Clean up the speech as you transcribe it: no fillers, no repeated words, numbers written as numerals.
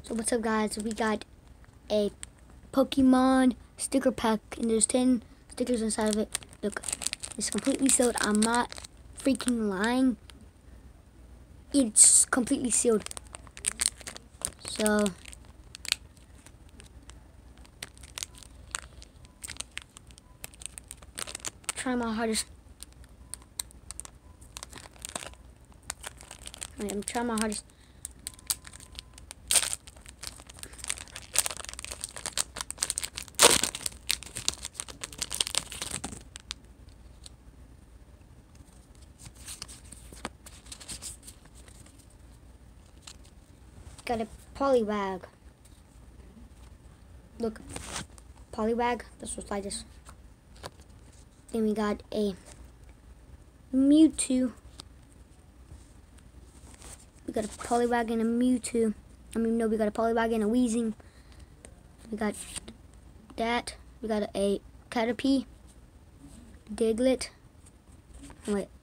So what's up, guys? We got a Pokemon sticker pack, and there's 10 stickers inside of it. Look, it's completely sealed. I'm not freaking lying. It's completely sealed. So try my hardest. I'm trying my hardest. Got a Poliwag. Look, Poliwag. This looks like this. Then we got a Mewtwo. We got a Poliwag and a Mewtwo. No, we got a Poliwag and a Weezing. We got that. We got a Caterpie, Diglett. Wait.